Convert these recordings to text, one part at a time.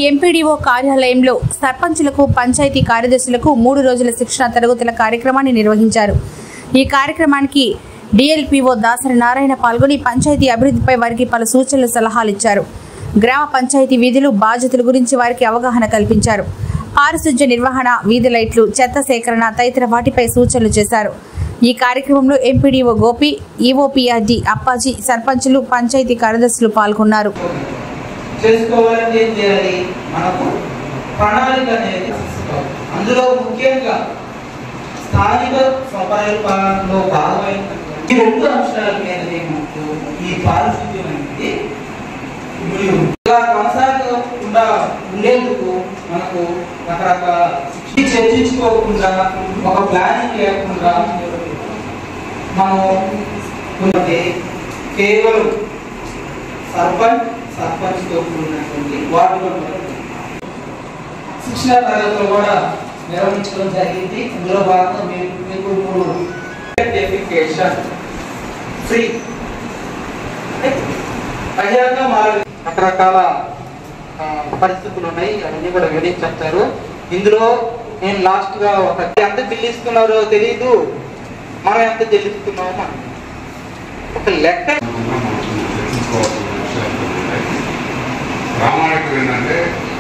MPDO కార్యాలయంలో సర్పంచులకు పంచాయతీ కార్యదర్శులకు 3 రోజుల శిక్షణ తరగతుల కార్యక్రమాన్ని నిర్వహించారు. ఈ కార్యక్రమానికి డిఎల్పీఓ దాసరి నారాయణ పాల్గొని పంచాయతీ అభివృద్ధిపై వారికి పలు సూచనలు సలహాలు ఇచ్చారు. గ్రామ పంచాయతీ విధులు బాధ్యతల గురించి వారికి అవగాహన కల్పించారు. పారిశుధ్య నిర్వహణ, వీధి లైట్లు, చెత్త సేకరణ తదితర వాటిపై సూచనలు చేశారు. ఈ కార్యక్రమంలో ఎంపీడీఓ గోపి, ఈఓపీఆర్డి అప్పాజీ, సర్పంచులు, పంచాయతీ కార్యదర్శులు పాల్గొన్నారు. చేసుకోవాలంటే ఏం చేయాలి? మనకు ప్రణాళిక అనేది అందులో ముఖ్యంగా స్థానిక స్వపరిపాలన పాలనలో భాగమైన ఈ 2 అంశాల మీద ఈ పారిశుద్ధ్యం అనేది కొనసాగకుండా ఉండేందుకు మనకు రకరకాల చర్చించుకోకుండా ఒక ప్లానింగ్ లేకుండా మనం కేవలం సర్పంచ్తో కూడినటువంటి వార్డు శిక్షణ తరగతులు కూడా నిర్వహించడం జరిగింది. ఇందులో భాగంగా మీకు 3 ఫ్రీ బహిరంగ రకరకాల పరిస్థితులు ఉన్నాయి. అవన్నీ కూడా వివరించారు. ఇందులో నేను లాస్ట్ గా ఎంత బిల్లు ఇస్తున్నారో తెలీదు, మనం ఎంత చెల్లిస్తున్నామో ఒక లెక్క. ప్రామాణికం ఏంటంటే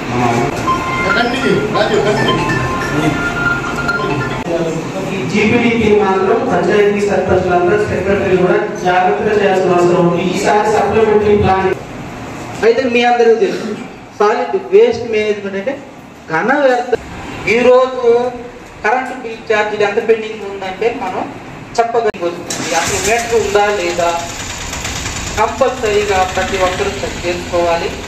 జీపీడీకి మాత్రం పంచాయతీ సర్పంచులందరూ సెక్రటరీ కూడా జాగ్రత్తగా చేయాల్సిన అవసరం ఉంది. ఈసారి సప్లిమెంటరీ ప్లాన్ అయితే మీ అందరికీ తెలుసు సాలిడ్ వేస్ట్ మేనేజ్మెంట్ అంటే ఘన వ్యర్థం. ఈరోజు కరెంటు బిల్ ఛార్జీలు ఎంత పెండింగ్ ఉందంటే మనం చెప్పగలిగొస్తుంది. అసలు మీటర్ ఉందా లేదా కంపల్సరీగా ప్రతి ఒక్కరూ చెక్ చేసుకోవాలి.